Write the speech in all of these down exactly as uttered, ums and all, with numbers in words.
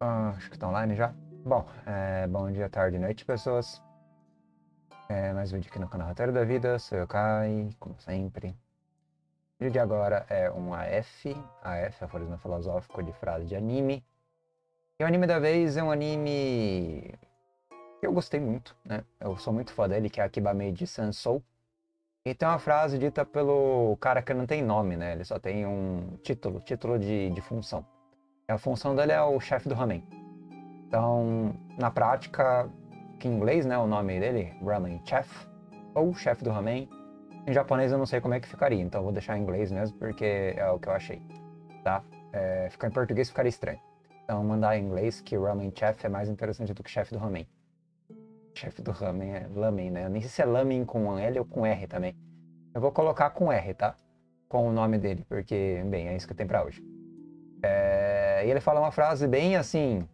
Ah, acho que tá online já. Bom, é, bom dia, tarde e noite, pessoas. É, mais um vídeo aqui no canal Roteiro da Vida, sou eu, Kai, como sempre. O vídeo de agora é um A F, A F, Aforismo Filosófico de Frase de Anime. E o anime da vez é um anime que eu gostei muito, né? Eu sou muito fã dele, que é Akiba Meiji Sansou. E tem uma frase dita pelo cara que não tem nome, né? Ele só tem um título, título de, de função. A função dele é o chefe do ramen. Então, na prática, que em inglês, né, o nome dele, Ramen Chef, ou chefe do ramen. Em japonês eu não sei como é que ficaria, então eu vou deixar em inglês mesmo, porque é o que eu achei, tá? É, ficar em português ficaria estranho. Então, mandar em inglês que Ramen Chef é mais interessante do que chefe do ramen. Chefe do ramen é lamen, né? Eu nem sei se é lamen com L ou com R também. Eu vou colocar com R, tá? Com o nome dele, porque, bem, é isso que eu tenho pra hoje. É... E ele fala uma frase bem assim...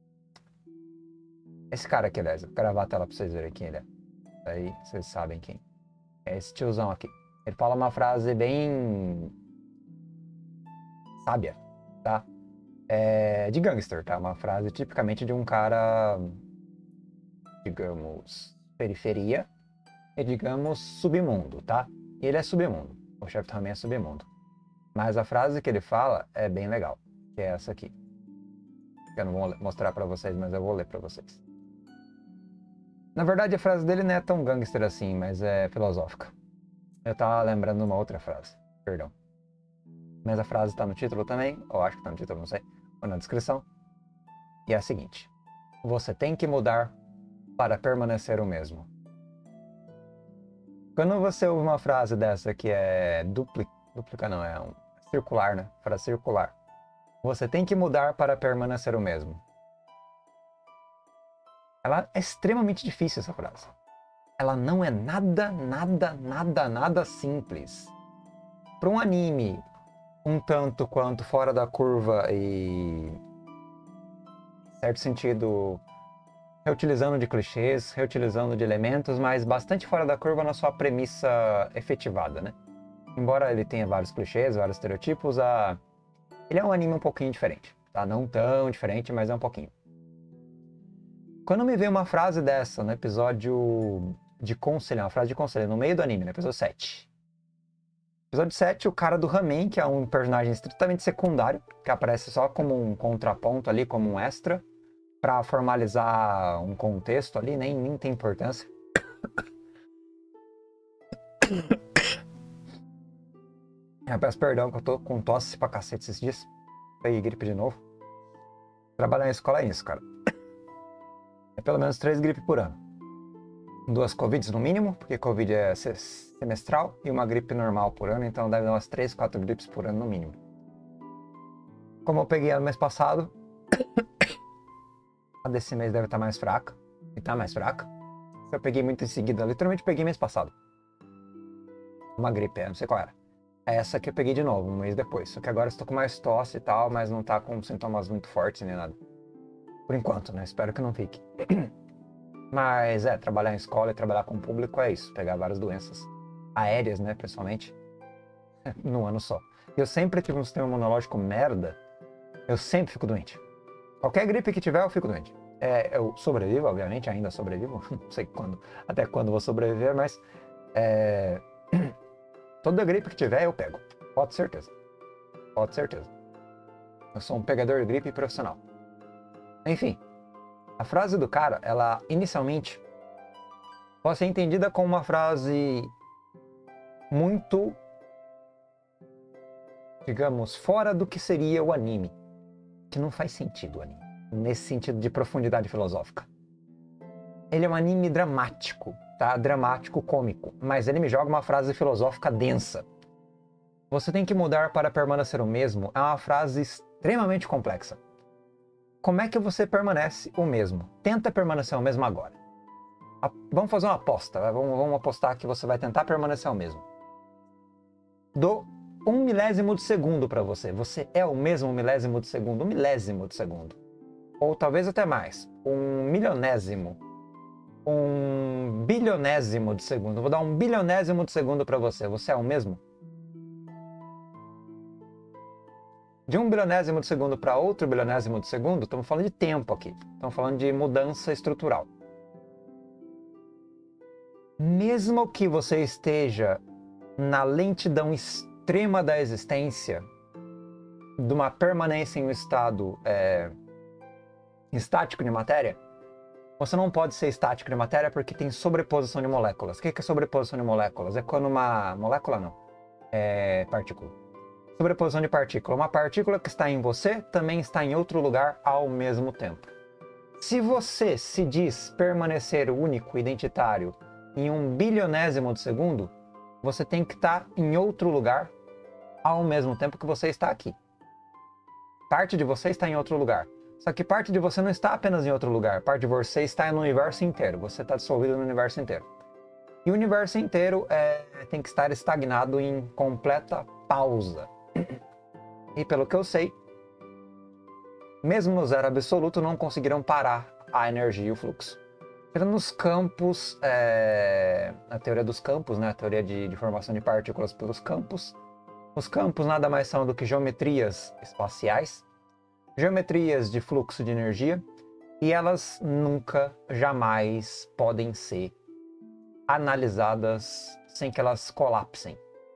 Esse cara aqui, aliás, vou gravar a tela pra vocês verem quem ele é. Aí vocês sabem quem. É esse tiozão aqui. Ele fala uma frase bem... sábia, tá? É... de gangster, tá? Uma frase tipicamente de um cara... digamos... periferia. E digamos submundo, tá? E ele é submundo. O chefe também é submundo. Mas a frase que ele fala é bem legal. Que é essa aqui. Eu não vou mostrar pra vocês, mas eu vou ler pra vocês. Na verdade, a frase dele não é tão gangster assim, mas é filosófica. Eu tava lembrando uma outra frase, perdão. Mas a frase tá no título também, ou acho que tá no título, não sei, ou na descrição. E é a seguinte: você tem que mudar para permanecer o mesmo. Quando você ouve uma frase dessa que é dupli... dúplica, não, é um circular, né? Frase circular. Você tem que mudar para permanecer o mesmo. Ela é extremamente difícil, essa frase. Ela não é nada, nada, nada, nada simples. Para um anime um tanto quanto fora da curva e, em certo sentido, reutilizando de clichês, reutilizando de elementos, mas bastante fora da curva na sua premissa efetivada, né? Embora ele tenha vários clichês, vários estereotipos, a... ele é um anime um pouquinho diferente, tá? Não tão diferente, mas é um pouquinho. Quando me veio uma frase dessa no episódio de conselho, uma frase de conselho no meio do anime, no episódio sete. Episódio sete, o cara do ramen, que é um personagem estritamente secundário, que aparece só como um contraponto ali, como um extra, pra formalizar um contexto ali, nem, nem tem importância. Eu peço perdão que eu tô com tosse pra cacete esses dias. Peguei gripe de novo. Trabalhar na escola é isso, cara. É pelo menos três gripes por ano. Duas Covids no mínimo, porque Covid é semestral, e uma gripe normal por ano, então deve dar umas três, quatro gripes por ano no mínimo. Como eu peguei no mês passado, a desse mês deve estar mais fraca, e tá mais fraca. Eu peguei muito em seguida, literalmente peguei mês passado. Uma gripe, é, não sei qual era. É essa que eu peguei de novo, um mês depois. Só que agora estou com mais tosse e tal, mas não tá com sintomas muito fortes nem nada. Por enquanto, né? Espero que não fique. Mas é, trabalhar em escola e trabalhar com o público é isso, pegar várias doenças aéreas, né, pessoalmente, num ano só. Eu sempre tive um sistema imunológico merda, eu sempre fico doente. Qualquer gripe que tiver, eu fico doente. É, eu sobrevivo, obviamente, ainda sobrevivo, não sei quando, até quando vou sobreviver, mas é... toda gripe que tiver, eu pego, pode certeza, pode certeza. Eu sou um pegador de gripe profissional. Enfim. A frase do cara, ela inicialmente pode ser entendida como uma frase muito, digamos, fora do que seria o anime. Que não faz sentido o anime, nesse sentido de profundidade filosófica. Ele é um anime dramático, tá? Dramático, cômico, mas ele me joga uma frase filosófica densa. Você tem que mudar para permanecer o mesmo é uma frase extremamente complexa. Como é que você permanece o mesmo? Tenta permanecer o mesmo agora. A... Vamos fazer uma aposta. Vamos, vamos apostar que você vai tentar permanecer o mesmo. Dou um milésimo de segundo para você. Você é o mesmo milésimo de segundo. Um milésimo de segundo. Ou talvez até mais. Um milionésimo. Um bilionésimo de segundo. Vou dar um bilionésimo de segundo para você. Você é o mesmo? De um bilionésimo de segundo para outro bilionésimo de segundo, estamos falando de tempo aqui. Estamos falando de mudança estrutural. Mesmo que você esteja na lentidão extrema da existência, de uma permanência em um estado é, estático de matéria, você não pode ser estático de matéria porque tem sobreposição de moléculas. O que é sobreposição de moléculas? É quando uma... molécula não. É partícula. Sobreposição de partícula. Uma partícula que está em você também está em outro lugar ao mesmo tempo. Se você se diz permanecer único, identitário, em um bilionésimo de segundo, você tem que estar em outro lugar ao mesmo tempo que você está aqui. Parte de você está em outro lugar. Só que parte de você não está apenas em outro lugar. Parte de você está no universo inteiro. Você está dissolvido no universo inteiro. E o universo inteiro é, tem que estar estagnado em completa pausa. E pelo que eu sei, mesmo no zero absoluto, não conseguiram parar a energia e o fluxo. Nos campos, é, a teoria dos campos, né, a teoria de, de formação de partículas pelos campos. Os campos nada mais são do que geometrias espaciais, geometrias de fluxo de energia, e elas nunca, jamais podem ser analisadas sem que elas colapsem.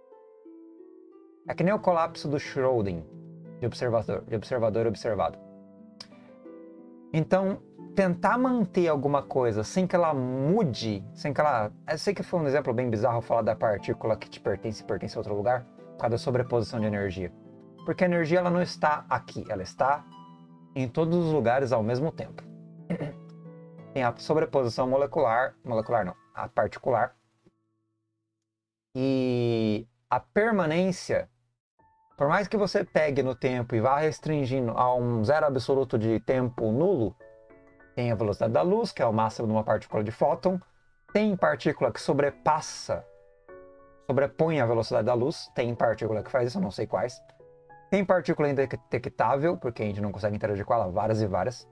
É que nem o colapso do Schrödinger, de observador, de observador observado. Então, tentar manter alguma coisa sem que ela mude, sem que ela... Eu sei que foi um exemplo bem bizarro falar da partícula que te pertence e pertence a outro lugar, por causa da sobreposição de energia. Porque a energia ela não está aqui, ela está em todos os lugares ao mesmo tempo. Tem a sobreposição molecular, molecular não, a particular. E a permanência, por mais que você pegue no tempo e vá restringindo a um zero absoluto de tempo nulo, tem a velocidade da luz, que é o máximo de uma partícula de fóton. Tem partícula que sobrepassa, sobrepõe a velocidade da luz. Tem partícula que faz isso, eu não sei quais. Tem partícula indetectável, porque a gente não consegue interagir com ela, várias e várias.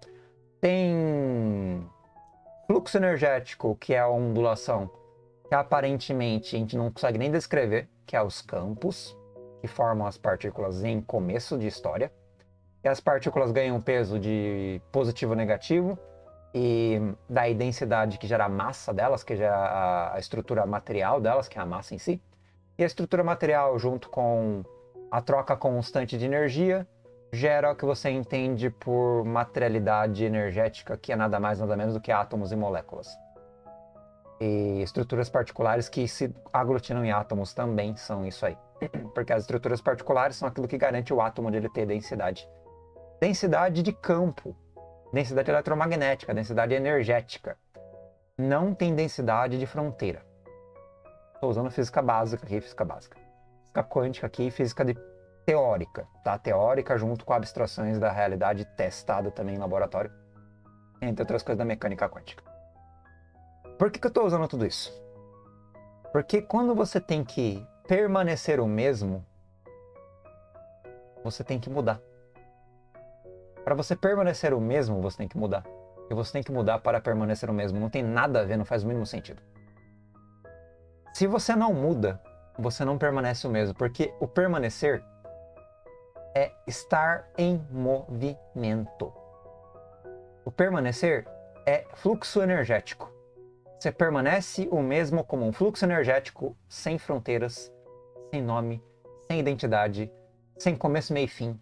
Tem fluxo energético, que é a ondulação, que aparentemente a gente não consegue nem descrever, que é os campos, que formam as partículas em começo de história. E as partículas ganham peso de positivo ou negativo, e daí densidade que gera a massa delas, que gera a, a estrutura material delas, que é a massa em si. E a estrutura material, junto com a troca constante de energia, gera o que você entende por materialidade energética, que é nada mais nada menos do que átomos e moléculas. E estruturas particulares que se aglutinam em átomos também são isso aí. Porque as estruturas particulares são aquilo que garante o átomo de ele ter densidade. Densidade de campo, densidade eletromagnética, densidade energética. Não tem densidade de fronteira. Estou usando física básica aqui, física básica. Física quântica aqui, física de teórica, tá? Teórica junto com abstrações da realidade testada também em laboratório, entre outras coisas da mecânica quântica. Por que que eu estou usando tudo isso? Porque quando você tem que permanecer o mesmo, você tem que mudar. Para você permanecer o mesmo, você tem que mudar. E você tem que mudar para permanecer o mesmo. Não tem nada a ver, não faz o mínimo sentido. Se você não muda, você não permanece o mesmo. Porque o permanecer é estar em movimento. O permanecer é fluxo energético. Você permanece o mesmo como um fluxo energético sem fronteiras, sem nome, sem identidade, sem começo, meio e fim.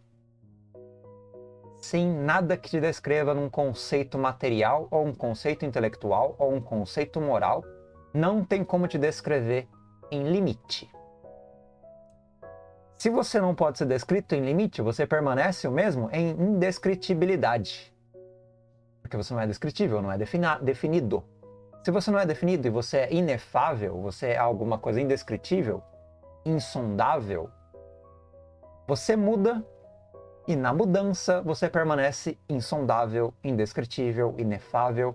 Sem nada que te descreva num conceito material, ou um conceito intelectual, ou um conceito moral, não tem como te descrever em limite. Se você não pode ser descrito em limite, você permanece o mesmo em indescritibilidade. Porque você não é descritível, não é definido. Se você não é definido e você é inefável, você é alguma coisa indescritível, insondável, você muda. E na mudança, você permanece insondável, indescritível, inefável.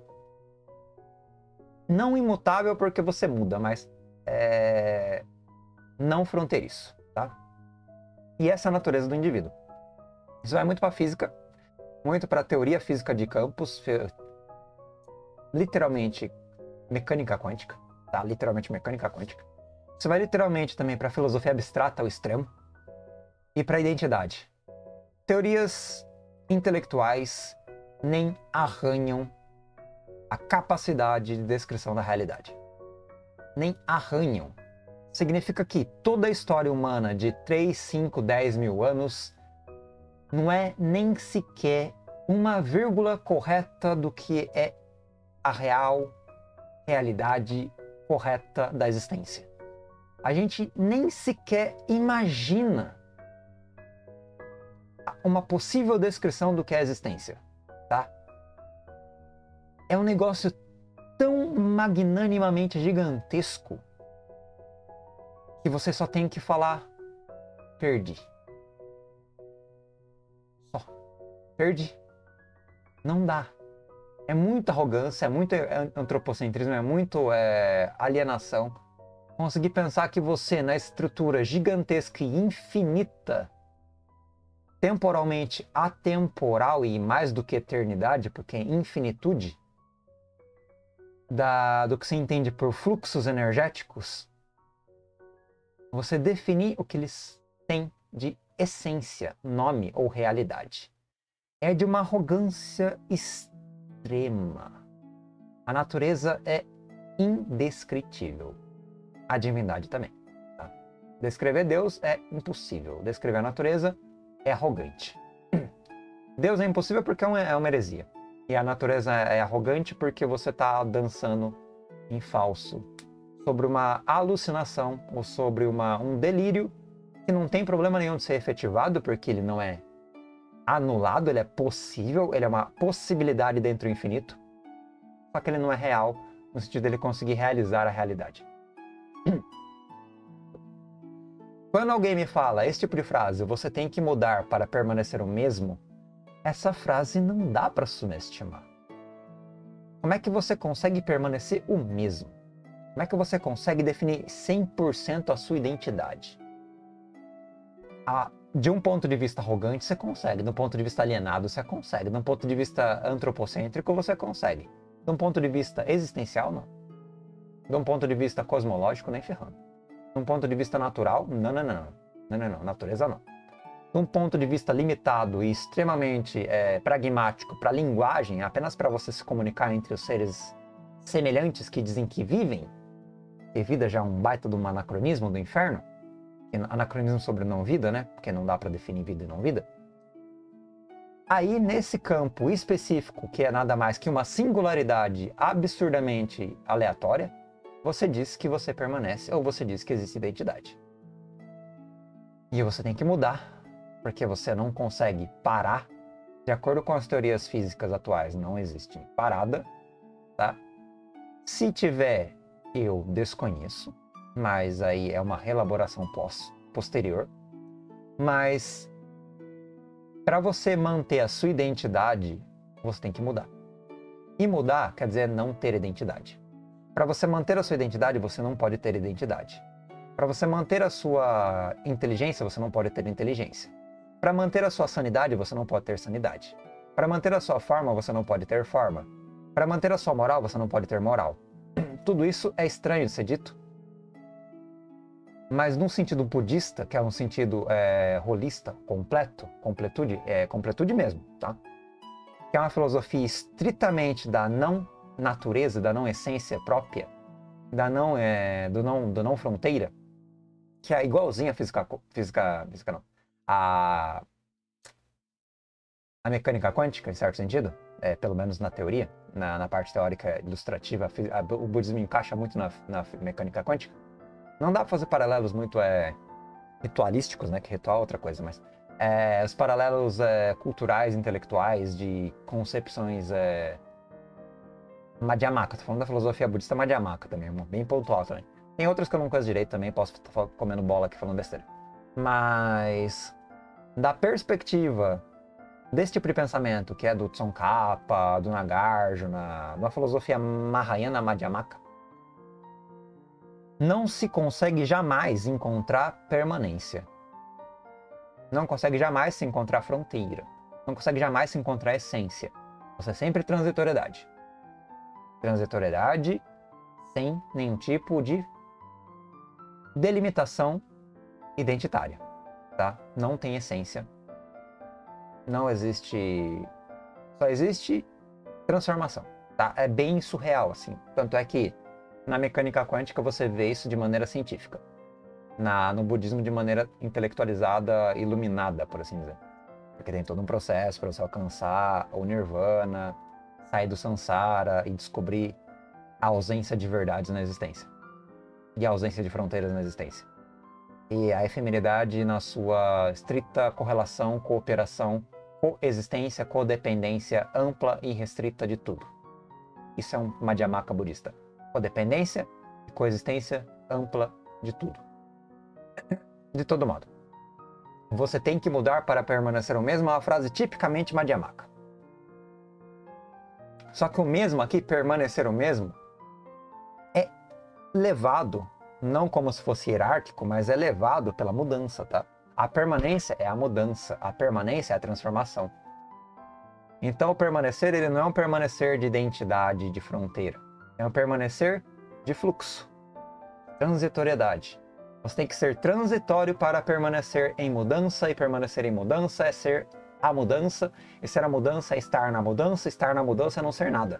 Não imutável porque você muda, mas é... não fronteiriço, tá? E essa é a natureza do indivíduo. Isso vai muito para a física, muito para a teoria física de campos, literalmente mecânica quântica, tá? Literalmente mecânica quântica. Isso vai literalmente também para a filosofia abstrata ao extremo e para a identidade. teorias intelectuais nem arranham a capacidade de descrição da realidade. Nem arranham. Significa que toda a história humana de três, cinco, dez mil anos não é nem sequer uma vírgula correta do que é a real realidade correta da existência. A gente nem sequer imagina uma possível descrição do que é a existência, tá? É um negócio tão magnanimamente gigantesco que você só tem que falar, perdi. Só. Perdi. Não dá. É muita arrogância, é muito antropocentrismo, é muito é, alienação. Conseguir pensar que você, na estrutura gigantesca e infinita, temporalmente atemporal e mais do que eternidade, porque é infinitude, da, do que se entende por fluxos energéticos, você definir o que eles têm de essência, nome ou realidade. É de uma arrogância extrema. A natureza é indescritível. A divindade também. Tá? Descrever Deus é impossível. Descrever a natureza é arrogante. Deus é impossível porque é uma, é uma heresia. E a natureza é arrogante porque você está dançando em falso sobre uma alucinação ou sobre uma, um delírio que não tem problema nenhum de ser efetivado porque ele não é anulado, ele é possível, ele é uma possibilidade dentro do infinito, só que ele não é real no sentido dele conseguir realizar a realidade. Quando alguém me fala esse tipo de frase, você tem que mudar para permanecer o mesmo, essa frase não dá para subestimar. Como é que você consegue permanecer o mesmo? Como é que você consegue definir cem por cento a sua identidade? Ah, de um ponto de vista arrogante, você consegue. De um ponto de vista alienado, você consegue. De um ponto de vista antropocêntrico, você consegue. De um ponto de vista existencial, não. De um ponto de vista cosmológico, nem ferrando. De um ponto de vista natural, não, não, não. Não, não, não. Natureza, não. De um ponto de vista limitado e extremamente é, pragmático para a linguagem, apenas para você se comunicar entre os seres semelhantes que dizem que vivem, e vida já é um baita de um anacronismo do inferno, anacronismo sobre não-vida, né? Porque não dá para definir vida e não-vida. Aí, nesse campo específico, que é nada mais que uma singularidade absurdamente aleatória, você diz que você permanece ou você diz que existe identidade. E você tem que mudar, porque você não consegue parar. De acordo com as teorias físicas atuais, não existe parada, tá? Se tiver, eu desconheço, mas aí é uma reelaboração pós, posterior. Mas para você manter a sua identidade, você tem que mudar. E mudar quer dizer não ter identidade. Para você manter a sua identidade, você não pode ter identidade. Para você manter a sua inteligência, você não pode ter inteligência. Para manter a sua sanidade, você não pode ter sanidade. Para manter a sua forma, você não pode ter forma. Para manter a sua moral, você não pode ter moral. Tudo isso é estranho de ser dito, mas num sentido budista, que é um sentido é, holista, completo, completude, é completude mesmo, tá? Que é uma filosofia estritamente da não natureza, da não essência própria, da não, é, do não, do não fronteira, que é igualzinha a física, física, física não, a, a mecânica quântica, em certo sentido, é, pelo menos na teoria, na, na parte teórica ilustrativa, a, o budismo encaixa muito na, na mecânica quântica. Não dá para fazer paralelos muito é, ritualísticos, né? Que ritual é outra coisa, mas é, os paralelos é, culturais, intelectuais, de concepções é, Madhyamaka. Tô falando da filosofia budista Madhyamaka também, bem pontual também. Tem outras que eu não conheço direito também, posso estar comendo bola aqui falando besteira. Mas da perspectiva desse tipo de pensamento, que é do Tsongkhapa, do Nagarjuna, uma filosofia Mahayana Madhyamaka, não se consegue jamais encontrar permanência. Não consegue jamais se encontrar fronteira. Não consegue jamais se encontrar essência. Você é sempre transitoriedade. Transitoriedade sem nenhum tipo de delimitação identitária, tá? Não tem essência. Não existe... Só existe transformação, tá? É bem surreal, assim. Tanto é que na mecânica quântica você vê isso de maneira científica. Na, no budismo de maneira intelectualizada, iluminada, por assim dizer. Porque tem todo um processo para você alcançar o nirvana, sair do samsara e descobrir a ausência de verdades na existência. E a ausência de fronteiras na existência. E a efemeridade na sua estrita correlação, cooperação, coexistência, codependência ampla e restrita de tudo. Isso é um Madhyamaka budista. Codependência e coexistência ampla de tudo. De todo modo, você tem que mudar para permanecer o mesmo é uma frase tipicamente Madhyamaka. Só que o mesmo aqui, permanecer o mesmo, é levado, não como se fosse hierárquico, mas é levado pela mudança, tá? A permanência é a mudança, a permanência é a transformação. Então o permanecer, ele não é um permanecer de identidade, de fronteira. É um permanecer de fluxo, transitoriedade. Você tem que ser transitório para permanecer em mudança, e permanecer em mudança é ser a mudança, e ser a mudança é estar na mudança, estar na mudança é não ser nada.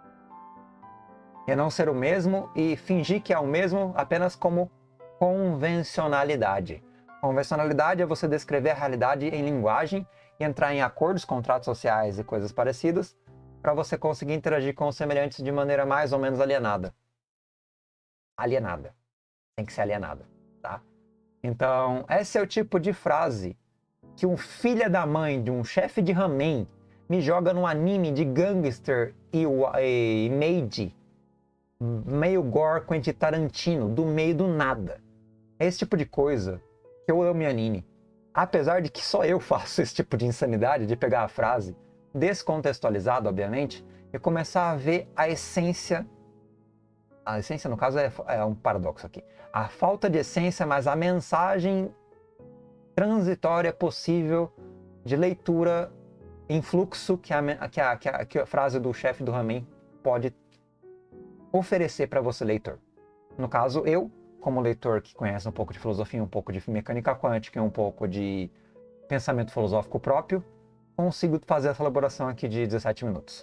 É não ser o mesmo e fingir que é o mesmo apenas como convencionalidade. Convencionalidade é você descrever a realidade em linguagem e entrar em acordos, contratos sociais e coisas parecidas para você conseguir interagir com os semelhantes de maneira mais ou menos alienada. Alienada. Tem que ser alienada. Tá? Então, esse é o tipo de frase que um filho da mãe de um chefe de ramen me joga num anime de gangster e, e maid, meio gore Quentin Tarantino, do meio do nada. É esse tipo de coisa que eu amo em anime. Apesar de que só eu faço esse tipo de insanidade de pegar a frase, descontextualizada, obviamente, e começar a ver a essência. A essência, no caso, é, é um paradoxo aqui. A falta de essência, mas a mensagem transitória possível de leitura em fluxo que a, que a, que a, que a frase do chefe do ramen pode oferecer para você, leitor. No caso, eu, como leitor que conhece um pouco de filosofia, um pouco de mecânica quântica e um pouco de pensamento filosófico próprio, consigo fazer essa elaboração aqui de dezessete minutos.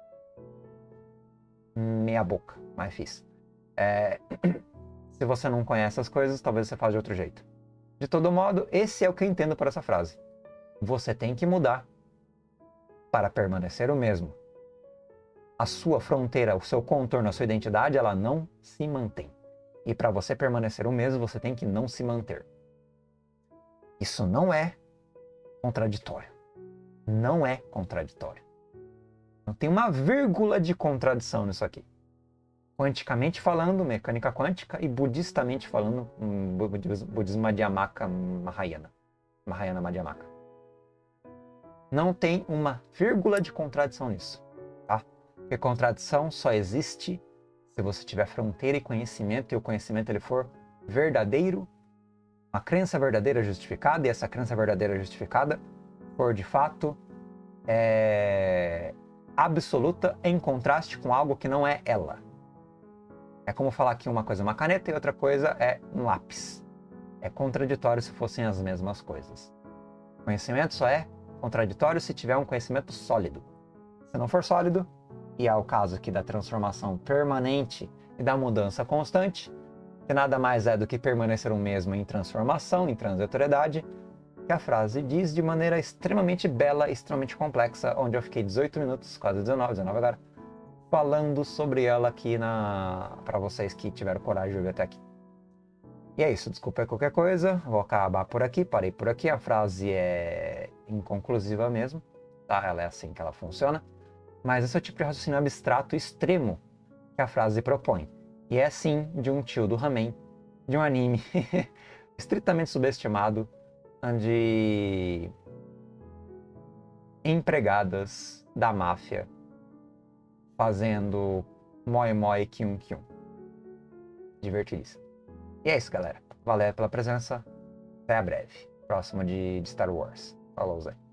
Meia boca, mas fiz. É... Se você não conhece as coisas, talvez você faça de outro jeito. De todo modo, esse é o que eu entendo por essa frase. Você tem que mudar para permanecer o mesmo. A sua fronteira, o seu contorno, a sua identidade, ela não se mantém. E para você permanecer o mesmo, você tem que não se manter. Isso não é contraditório. Não é contraditório. Não tem uma vírgula de contradição nisso aqui. Quanticamente falando, mecânica quântica, e budistamente falando, budismo Madhyamaka Mahayana. Mahayana Madhyamaka. Não tem uma vírgula de contradição nisso. Tá? Porque contradição só existe se você tiver fronteira e conhecimento, e o conhecimento ele for verdadeiro, uma crença verdadeira justificada, e essa crença verdadeira justificada for de fato é, absoluta em contraste com algo que não é ela. É como falar que uma coisa é uma caneta e outra coisa é um lápis. É contraditório se fossem as mesmas coisas. Conhecimento só é contraditório se tiver um conhecimento sólido. Se não for sólido, e é o caso aqui da transformação permanente e da mudança constante, que nada mais é do que permanecer o mesmo em transformação, em transitoriedade, que a frase diz de maneira extremamente bela e extremamente complexa, onde eu fiquei dezoito minutos, quase dezenove, dezenove agora, falando sobre ela aqui na... para vocês que tiveram coragem de ouvir até aqui. E é isso, desculpa qualquer coisa, vou acabar por aqui, parei por aqui, a frase é inconclusiva mesmo, tá? Ela é assim que ela funciona, mas esse é o tipo de raciocínio abstrato extremo que a frase propõe. E é sim de um tio do ramen, de um anime estritamente subestimado, onde empregadas da máfia fazendo moi moi kyun kyun. Divertidíssimo. E é isso, galera. Valeu pela presença. Até a breve. Próximo de, de Star Wars. Falou, Zé.